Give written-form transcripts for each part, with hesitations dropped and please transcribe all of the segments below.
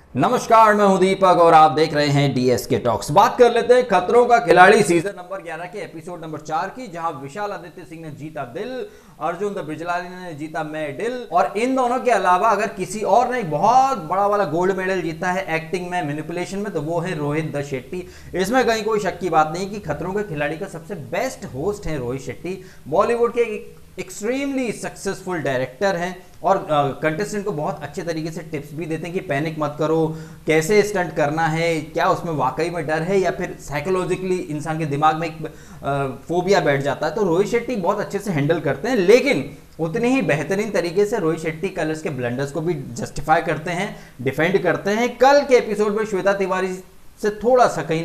नमस्कार, मैं हूं दीपक और आप देख रहे हैं डीएसके टॉक्स। बात कर लेते हैं खतरों का खिलाड़ी सीजन नंबर 11 के एपिसोड नंबर 4 की, जहां विशाल आदित्य सिंह ने जीता दिल, अर्जुन द बिजलानी ने जीता मैं दिल। और इन दोनों के अलावा अगर किसी और ने बहुत बड़ा वाला गोल्ड मेडल जीता है एक्टिंग में, मैनिपुलेशन में, तो वो है रोहित द शेट्टी। इसमें कहीं कोई शक की बात नहीं कि खतरों के खिलाड़ी का सबसे बेस्ट होस्ट है रोहित शेट्टी। बॉलीवुड के एक्सट्रीमली सक्सेसफुल डायरेक्टर हैं और कंटेस्टेंट को बहुत अच्छे तरीके से टिप्स भी देते हैं कि पैनिक मत करो, कैसे स्टंट करना है, क्या उसमें वाकई में डर है या फिर साइकोलॉजिकली इंसान के दिमाग में एक फोबिया बैठ जाता है। तो रोहित शेट्टी बहुत अच्छे से हैंडल करते हैं, लेकिन उतनी ही बेहतरीन तरीके से रोहित शेट्टी कलर्स के ब्लंडर्स को भी जस्टिफाई करते हैं, डिफेंड करते हैं। कल के एपिसोड में श्वेता तिवारी से थोड़ा सा कहीं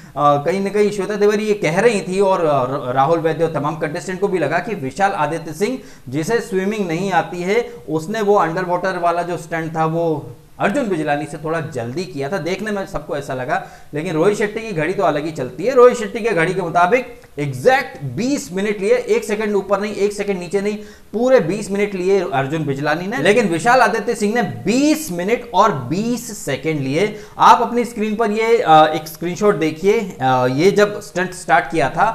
ना कहीं श्वेता तिवारी ये कह रही थी और राहुल वैद्य और तमाम कंटेस्टेंट को भी लगा कि विशाल आदित्य सिंह, जिसे स्विमिंग नहीं आती है, उसने वो अंडर वाटर वाला जो स्टंट था वो अर्जुन बिजलानी से थोड़ा जल्दी किया था। देखने में सबको ऐसा लगा, लेकिन रोहित शेट्टी की घड़ी तो अलग ही चलती है। रोहित शेट्टी की घड़ी के मुताबिक एग्जैक्ट 20 मिनट लिए, 1 सेकंड ऊपर नहीं, 1 सेकंड नीचे नहीं, पूरे 20 मिनट लिए अर्जुन बिजलानी ने। लेकिन विशाल आदित्य सिंह ने 20 मिनट और 20 सेकंड लिए। आप अपनी स्क्रीन पर ये एक स्क्रीनशॉट देखिए। ये जब स्टंट स्टार्ट किया था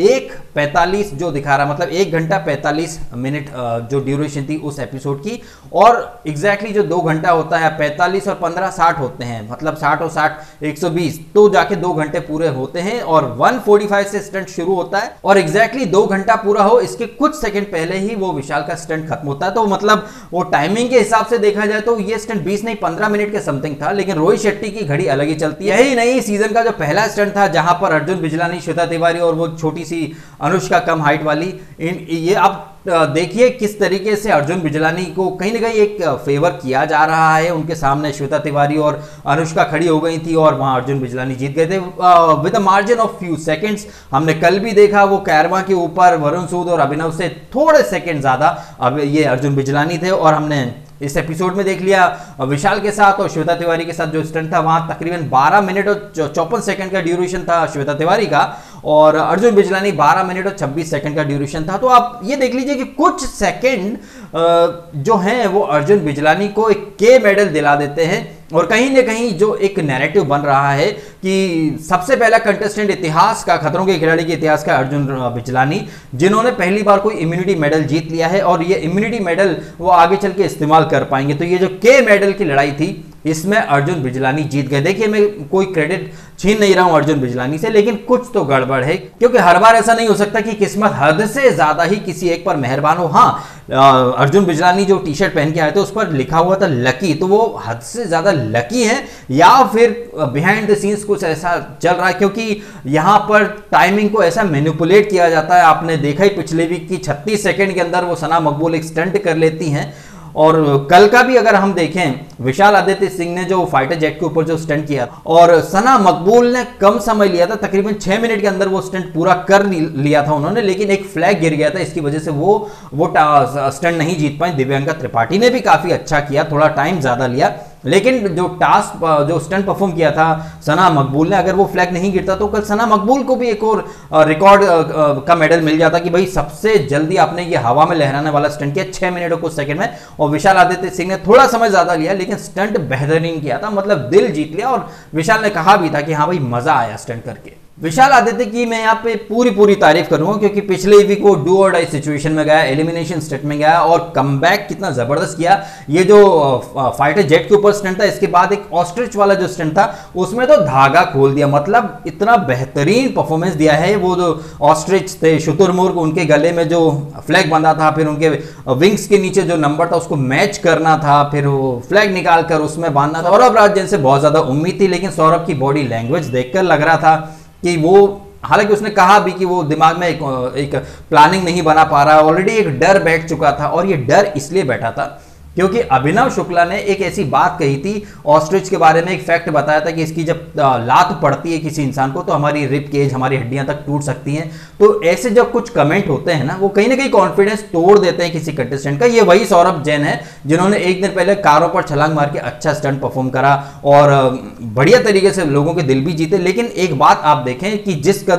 1:45 जो दिखा रहा, मतलब 1 घंटा 45 मिनट जो ड्यूरेशन थी उस एपिसोड की, और एग्जैक्टली जो 2 घंटा होता है, 45 और 15 60 होते हैं, मतलब 60 और 60 120, तो जाके 2 घंटे पूरे होते हैं। और 1:45 से स्टंट शुरू होता है और एग्जैक्टली 2 घंटा पूरा हो इसके कुछ सेकंड पहले ही वो विशाल का स्टंट खत्म होता है। तो मतलब वो टाइमिंग के हिसाब से देखा जाए तो ये स्टंट 20 नहीं 15 मिनट के समथिंग था, लेकिन रोहित शेट्टी की घड़ी अलग ही चलती है। यही नहीं, सीजन का जो पहला स्टंट था जहां पर अर्जुन बिजलानी, श्वेता तिवारी और वो छोटी सी अनुष्का कम हाइट वाली, ये आप देखिए किस तरीके से अर्जुन बिजलानी को कहीं ना कहीं एक फेवर किया जा रहा है। उनके सामने श्वेता तिवारी और अनुष्का खड़ी हो गई थी और वहां अर्जुन बिजलानी जीत गए थे with a margin of few seconds. हमने कल भी देखा वो कैरवा के ऊपर वरुण सूद और अभिनव से थोड़े सेकंड ज्यादा अब ये अर्जुन बिजलानी थे। और हमने इस एपिसोड में देख लिया विशाल के साथ और श्वेता तिवारी के साथ जो स्टंट था, वहां तकरीबन 12 मिनट और 54 सेकंड का ड्यूरेशन था श्वेता तिवारी का, और अर्जुन बिजलानी 12 मिनट और 26 सेकंड का ड्यूरेशन था। तो आप ये देख लीजिए कि कुछ सेकंड जो हैं वो अर्जुन बिजलानी को एक के मेडल दिला देते हैं। और कहीं ना कहीं जो एक नैरेटिव बन रहा है कि सबसे पहला कंटेस्टेंट इतिहास का, खतरों के खिलाड़ी के इतिहास का, अर्जुन बिजलानी, जिन्होंने पहली बार कोई इम्यूनिटी मेडल जीत लिया है और ये इम्यूनिटी मेडल वो आगे चल के इस्तेमाल कर पाएंगे। तो ये जो के मेडल की लड़ाई थी इसमें अर्जुन बिजलानी जीत गए। देखिए, मैं कोई क्रेडिट छीन नहीं रहा हूं अर्जुन बिजलानी से, लेकिन कुछ तो गड़बड़ है, क्योंकि हर बार ऐसा नहीं हो सकता कि किस्मत हद से ज्यादा ही किसी एक पर मेहरबान हो। हाँ, अर्जुन बिजलानी जो टी शर्ट पहन के आए थे उस पर लिखा हुआ था लकी, तो वो हद से ज्यादा लकी है या फिर बिहाइंड द सीन्स कुछ ऐसा चल रहा है, क्योंकि यहां पर टाइमिंग को ऐसा मैनिपुलेट किया जाता है। आपने देखा ही पिछले वीक की 36 सेकंड के अंदर वो सना मकबूल एक स्टंट कर लेती हैं। और कल का भी अगर हम देखें, विशाल आदित्य सिंह ने जो फाइटर जेट के ऊपर जो स्टंट किया और सना मकबूल ने कम समय लिया था, तकरीबन 6 मिनट के अंदर वो स्टंट पूरा कर लिया था उन्होंने, लेकिन एक फ्लैग गिर गया था, इसकी वजह से वो स्टंट नहीं जीत पाए। दिव्यांका त्रिपाठी ने भी काफी अच्छा किया, थोड़ा टाइम ज्यादा लिया, लेकिन जो स्टंट परफॉर्म किया था सना मकबूल ने, अगर वो फ्लैग नहीं गिरता तो कल सना मकबूल को भी एक और रिकॉर्ड का मेडल मिल जाता कि भाई सबसे जल्दी आपने ये हवा में लहराने वाला स्टंट किया 6 मिनट और कुछ सेकंड में। और विशाल आदित्य सिंह ने थोड़ा समय ज्यादा लिया, लेकिन स्टंट बेहतरीन किया था, मतलब दिल जीत लिया। और विशाल ने कहा भी था कि हाँ भाई मजा आया स्टंट करके। विशाल आदित्य की मैं यहाँ पे पूरी तारीफ करूंगा, क्योंकि पिछले वीक वो डू और डाई सिचुएशन में गया, एलिमिनेशन स्टेट में गया और कमबैक कितना जबरदस्त किया। ये जो फाइटर जेट के ऊपर स्टंट था, इसके बाद एक ऑस्ट्रिच वाला जो स्टंट था उसमें तो धागा खोल दिया, मतलब इतना बेहतरीन परफॉर्मेंस दिया है। वो जो ऑस्ट्रिच थे, शुतुरमुर्ग, उनके गले में जो फ्लैग बंधा था, फिर उनके विंग्स के नीचे जो नंबर था उसको मैच करना था, फिर वो फ्लैग निकाल कर उसमें बांधना था। सौरभ राजन से बहुत ज्यादा उम्मीद थी, लेकिन सौरभ की बॉडी लैंग्वेज देखकर लग रहा था कि वो, हालांकि उसने कहा भी कि वो दिमाग में एक प्लानिंग नहीं बना पा रहा, ऑलरेडी एक डर बैठ चुका था। और ये डर इसलिए बैठा था क्योंकि अभिनव शुक्ला ने एक ऐसी बात कही थी ऑस्ट्रिच के बारे में, एक फैक्ट बताया था कि इसकी जब लात पड़ती है किसी इंसान को तो हमारी रिब केज, हमारी हड्डियां तक टूट सकती हैं। तो ऐसे जब कुछ कमेंट होते हैं ना, वो कहीं ना कहीं कॉन्फिडेंस तोड़ देते हैं किसी कंटेस्टेंट का। ये वही सौरभ जैन है जिन्होंने एक दिन पहले कारों पर छलांग मार के अच्छा स्टंट परफॉर्म करा और बढ़िया तरीके से लोगों के दिल भी जीते। लेकिन एक बात आप देखें कि जिस कदर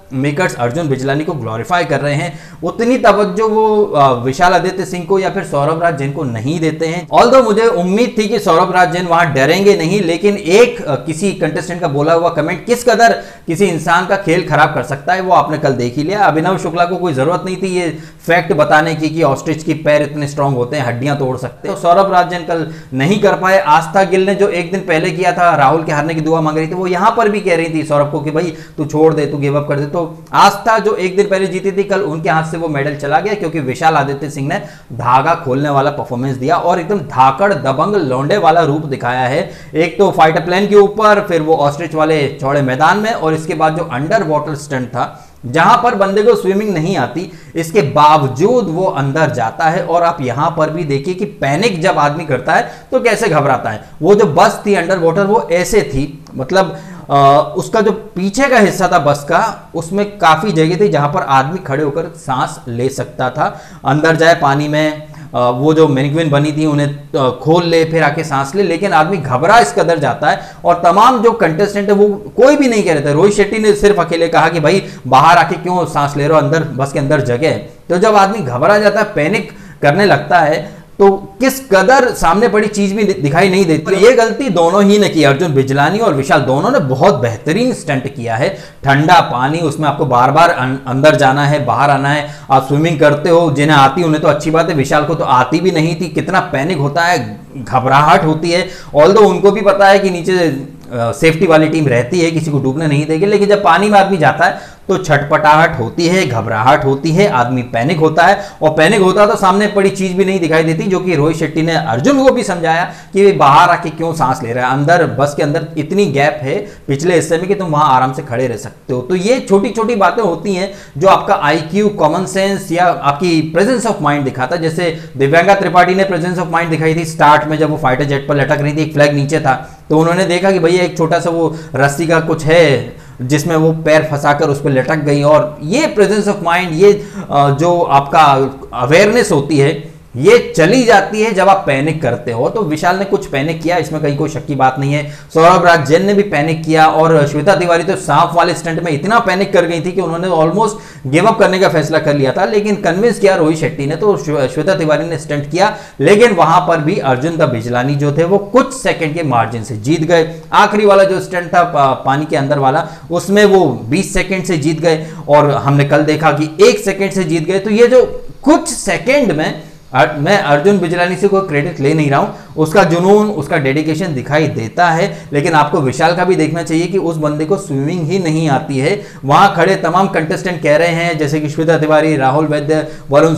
मेकर्स अर्जुन बिजलानी को ग्लोरीफाई कर रहे हैं, उतनी तवज्जो वो विशाल आदित्य सिंह को या फिर सौरभ राज जैन को नहीं देते हैं। ऑल्दो मुझे उम्मीद थी कि सौरभ राज जैन वहां डरेंगे नहीं, लेकिन एक किसी कंटेस्टेंट का बोला हुआ कमेंट किस कदर किसी इंसान का खेल खराब कर सकता है वो आपने कल देख ही लिया। अभिनव शुक्ला को कोई जरूरत नहीं थी ये फैक्ट बताने की कि ऑस्ट्रिच की पैर इतने स्ट्रांग होते हैं, हड्डियां तोड़ सकते हैं। तो सौरभ राज जैन कल नहीं कर पाए। आस्था गिल ने जो एक दिन पहले किया था, राहुल के हारने की दुआ मांग रही थी, वो यहां पर भी कह रही थी सौरभ को कि भाई तू छोड़ दे, तू गिव अप कर दे। तो आस्था जो एक दिन पहले जीती थी, कल उनके हाथ से वो मेडल चला गया क्योंकि विशाल आदित्य सिंह ने धागा खोलने वाला परफॉर्मेंस दिया और एकदम धाकड़ दबंग लौंडे वाला रूप दिखाया है। एक तो फाइटर प्लेन के ऊपर, फिर वो ऑस्ट्रिच वाले चौड़े मैदान में, और इसके बाद जो अंडर वाटर स्टंट था जहां पर बंदे को स्विमिंग नहीं आती, इसके बावजूद वो अंदर जाता है। और आप यहां पर भी देखिए कि पैनिक जब आदमी करता है तो कैसे घबराता है। वो जो बस थी अंडर वाटर वो ऐसे थी, मतलब उसका जो पीछे का हिस्सा था बस का, उसमें काफी जगह थी जहां पर आदमी खड़े होकर सांस ले सकता था, अंदर जाए पानी में, वो जो मैनिक्विन बनी थी उन्हें खोल ले, फिर आके सांस ले, लेकिन आदमी घबरा इस कदर जाता है। और तमाम जो कंटेस्टेंट है वो कोई भी नहीं कह रहे थे। रोहित शेट्टी ने सिर्फ अकेले कहा कि भाई बाहर आके क्यों सांस ले रहे हो, अंदर बस के अंदर जगह है। तो जब आदमी घबरा जाता है, पैनिक करने लगता है, तो किस कदर सामने पड़ी चीज भी दिखाई नहीं देती। ये गलती दोनों ही ने की, अर्जुन बिजलानी और विशाल दोनों ने बहुत बेहतरीन स्टंट किया है। ठंडा पानी, उसमें आपको बार बार अंदर जाना है, बाहर आना है। आप स्विमिंग करते हो, जिन्हें आती उन्हें तो अच्छी बात है, विशाल को तो आती भी नहीं थी। कितना पैनिक होता है, घबराहट होती है। ऑल्दो उनको भी पता है कि नीचे सेफ्टी वाली टीम रहती है, किसी को डूबने नहीं देगी, लेकिन जब पानी में आदमी जाता है तो छटपटाहट होती है, घबराहट होती है, आदमी पैनिक होता है। और पैनिक होता है तो सामने पड़ी चीज भी नहीं दिखाई देती, जो कि रोहित शेट्टी ने अर्जुन को भी समझाया कि बाहर आके क्यों सांस ले रहा है, अंदर बस के अंदर इतनी गैप है पिछले हिस्से में कि तुम वहां आराम से खड़े रह सकते हो। तो ये छोटी छोटी बातें होती हैं जो आपका IQ, कॉमन सेंस या आपकी प्रेजेंस ऑफ माइंड दिखाता है। जैसे दिव्यांगा त्रिपाठी ने प्रेजेंस ऑफ माइंड दिखाई थी स्टार्ट में, जब वो फाइटर जेट पर लटक रही थी, एक फ्लैग नीचे था, तो उन्होंने देखा कि भैया एक छोटा सा वो रस्सी का कुछ है जिसमें वो पैर फंसाकर उस पर लटक गई। और ये प्रेजेंस ऑफ माइंड, ये जो आपका अवेयरनेस होती है, ये चली जाती है जब आप पैनिक करते हो। तो विशाल ने कुछ पैनिक किया, इसमें कहीं कोई शक की बात नहीं है। सौरभ राज जैन ने भी पैनिक किया, और श्वेता तिवारी तो सांप वाले स्टंट में इतना पैनिक कर गई थी कि उन्होंने ऑलमोस्ट गिव अप करने का फैसला कर लिया था, लेकिन कन्विंस किया रोहित शेट्टी ने, तो श्वेता तिवारी ने स्टंट किया। लेकिन वहां पर भी अर्जुन द बिजलानी जो थे वो कुछ सेकंड के मार्जिन से जीत गए। आखिरी वाला जो स्टंट था पानी के अंदर वाला, उसमें वो 20 सेकंड से जीत गए, और हमने कल देखा कि 1 सेकंड से जीत गए। तो ये जो कुछ सेकंड में, मैं अर्जुन बिजलानी से कोई क्रेडिट ले नहीं रहा हूं, उसका जुनून, उसका डेडिकेशन दिखाई देता है। लेकिन आपको विशाल का भी देखना चाहिए कि उस बंदे को स्विमिंग ही नहीं आती है। वहां खड़े तमाम कंटेस्टेंट कह रहे हैं, जैसे कि श्वेता तिवारी, राहुल वैद्य, वरुण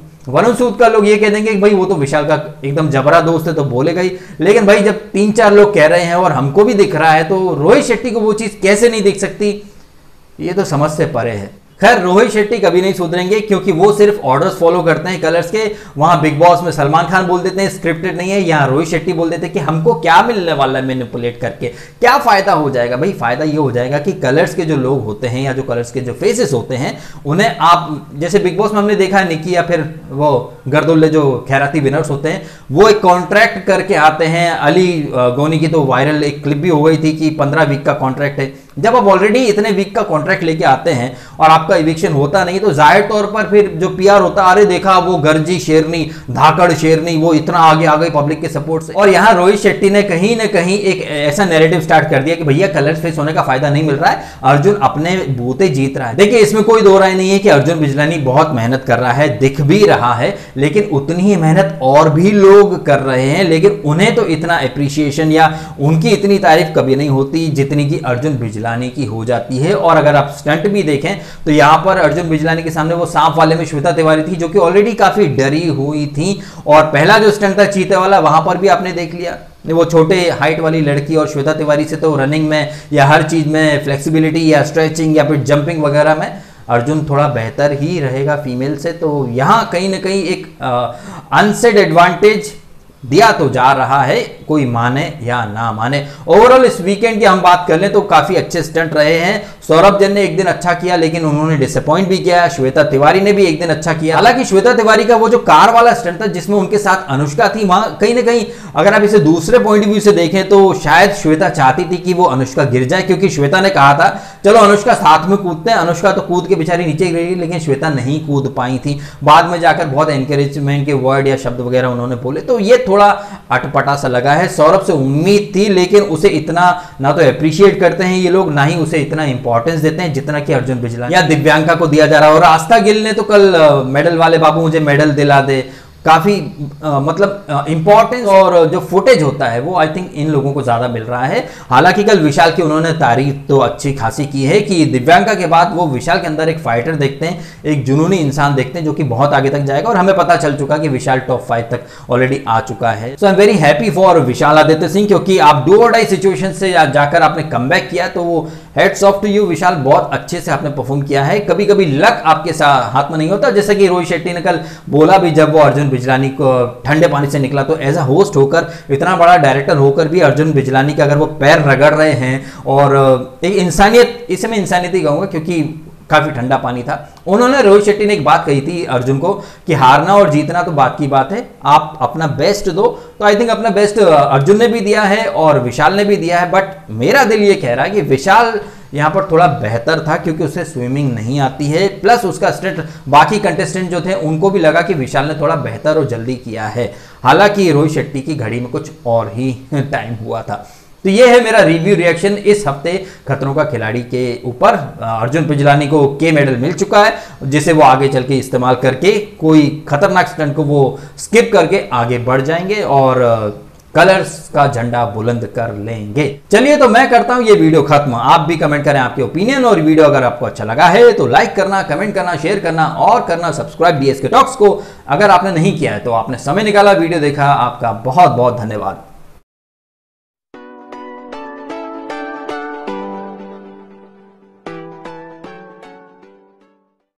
सूद का लोग ये कह देंगे कि भाई वो तो विशाल का एकदम जबरा दोस्त है तो बोलेगा ही। लेकिन भाई जब 3-4 लोग कह रहे हैं और हमको भी दिख रहा है, तो रोहित शेट्टी को वो चीज कैसे नहीं दिख सकती, ये तो समझ से परे है। खैर, रोहित शेट्टी कभी नहीं सुधरेंगे क्योंकि वो सिर्फ ऑर्डर्स फॉलो करते हैं कलर्स के। वहां बिग बॉस में सलमान खान बोल देते हैं स्क्रिप्टेड नहीं है, यहाँ रोहित शेट्टी बोल देते हैं कि हमको क्या मिलने वाला है मैनिपुलेट करके, क्या फायदा हो जाएगा। भाई फायदा ये हो जाएगा कि कलर्स के जो लोग होते हैं या जो कलर्स के जो फेसेस होते हैं, उन्हें आप, जैसे बिग बॉस में हमने देखा है निकी या फिर वो गर्दुल्ले जो खैराती विनर्स होते हैं, वो एक कॉन्ट्रैक्ट करके आते हैं। अली गोनी की तो वायरल एक क्लिप भी हो गई थी कि 15 वीक का कॉन्ट्रैक्ट है। जब आप ऑलरेडी इतने वीक का कॉन्ट्रैक्ट लेके आते हैं और आपका इविक्शन होता नहीं, तो जाहिर तौर पर फिर जो PR होता, अरे देखा वो गर्जी शेरनी, धाकड़ शेरनी, वो इतना आगे आ गई पब्लिक के सपोर्ट से। और यहाँ रोहित शेट्टी ने कहीं ना कहीं एक ऐसा नैरेटिव स्टार्ट कर दिया कि भैया कलर्स फेस होने का फायदा नहीं मिल रहा है, अर्जुन अपने बूते जीत रहा है। देखिए, इसमें कोई दो राय नहीं है कि अर्जुन बिजलानी बहुत मेहनत कर रहा है, दिख भी रहा है, लेकिन उतनी ही मेहनत और भी लोग कर रहे हैं, लेकिन उन्हें तो इतना अप्रिसिएशन या उनकी इतनी तारीफ कभी नहीं होती जितनी की अर्जुन बिजलानी की हो जाती है। और अगर आप स्टंट भी देखें तो यहां पर अर्जुन बिजलानी के सामने वो सांप वाले में श्वेता तिवारी थी, जो कि ऑलरेडी काफी डरी हुई थी। और पहला जो स्टंट था चीते वाला, वहां पर भी आपने देख लिया, वो छोटे हाइट वाली लड़की और श्वेता तिवारी से तो रनिंग में या हर चीज में, फ्लेक्सिबिलिटी या स्ट्रेचिंग या फिर जंपिंग वगैरह में अर्जुन थोड़ा बेहतर ही रहेगा फीमेल से। तो यहां कहीं ना कहीं एक अनसेड एडवांटेज दिया तो जा रहा है, कोई माने या ना माने। ओवरऑल इस वीकेंड की हम बात कर लें तो काफी अच्छे स्टंट रहे हैं। सौरभ जैन ने एक दिन अच्छा किया, लेकिन उन्होंने डिसअपॉइंट भी किया। श्वेता तिवारी ने भी एक दिन अच्छा किया। हालांकि श्वेता तिवारी का वो जो कार वाला स्टंट था जिसमें उनके साथ अनुष्का थी, वहां कहीं ना कहीं अगर आप इसे दूसरे पॉइंट ऑफ व्यू से देखें तो शायद श्वेता चाहती थी कि वो अनुष्का गिर जाए, क्योंकि श्वेता ने कहा था चलो अनुष्का साथ में कूदते हैं, अनुष्का तो कूद के बेचारी नीचे गिर गई, लेकिन श्वेता नहीं कूद पाई थी। बाद में जाकर बहुत एनकरेजमेंट के वर्ड या शब्द वगैरह उन्होंने बोले, तो ये थोड़ा अटपटा सा लगा है। सौरभ से उम्मीद थी, लेकिन उसे इतना ना तो अप्रिशिएट करते हैं ये लोग, ना ही उसे इतना इंपॉर्टेंस देते हैं जितना कि अर्जुन बिजलानी या दिव्यांका को दिया जा रहा है। और आस्था गिल ने तो कल मेडल वाले बाबू मुझे मेडल दिला दे, काफी मतलब इंपॉर्टेंस और जो फुटेज होता है वो आई थिंक इन लोगों को ज्यादा मिल रहा है। हालांकि कल विशाल की उन्होंने तारीफ तो अच्छी खासी की है कि दिव्यांका के बाद वो विशाल के अंदर एक फाइटर देखते हैं, एक जुनूनी इंसान देखते हैं जो कि बहुत आगे तक जाएगा। और हमें पता चल चुका कि विशाल टॉप 5 तक ऑलरेडी आ चुका है। So I am very happy for Vishal Aditya Singh, क्योंकि आप डू और डाई सिचुएशन से जाकर आपने कमबैक किया, तो वो heads off to you Vishal, बहुत अच्छे से आपने परफॉर्म किया है। कभी कभी लक आपके हाथ में नहीं होता, जैसे कि रोहित शेट्टी ने कल बोला भी, जब वो अर्जुन बिजलानी को ठंडे पानी से निकला, तो एज अ होस्ट होकर, इतना बड़ा डायरेक्टर होकर भी अर्जुन बिजलानी का अगर वो पैर रगड़ रहे हैं, और एक इंसानियत, इसे मैं इंसानियत ही कहूंगा क्योंकि काफी ठंडा पानी था। उन्होंने, रोहित शेट्टी ने एक बात कही थी अर्जुन को कि हारना और जीतना तो बात की बात है, आप अपना बेस्ट दो। तो आई थिंक अपना बेस्ट अर्जुन ने भी दिया है और विशाल ने भी दिया है, बट मेरा दिल ये कह रहा है कि विशाल यहाँ पर थोड़ा बेहतर था, क्योंकि उसे स्विमिंग नहीं आती है, प्लस उसका स्टेट बाकी कंटेस्टेंट जो थे उनको भी लगा कि विशाल ने थोड़ा बेहतर और जल्दी किया है। हालांकि रोहित शेट्टी की घड़ी में कुछ और ही टाइम हुआ था। तो ये है मेरा रिव्यू रिएक्शन इस हफ्ते खतरों का खिलाड़ी के ऊपर। अर्जुन बिजलानी को के मेडल मिल चुका है, जिसे वो आगे चल के इस्तेमाल करके कोई खतरनाक स्टंट को वो स्किप करके आगे बढ़ जाएंगे और कलर्स का झंडा बुलंद कर लेंगे। चलिए, तो मैं करता हूं ये वीडियो खत्म। आप भी कमेंट करें आपके ओपिनियन, और वीडियो अगर आपको अच्छा लगा है तो लाइक करना, कमेंट करना, शेयर करना और करना सब्सक्राइब डीएसके टॉक्स को। अगर आपने नहीं किया है तो आपने समय निकाला, वीडियो देखा, आपका बहुत बहुत धन्यवाद।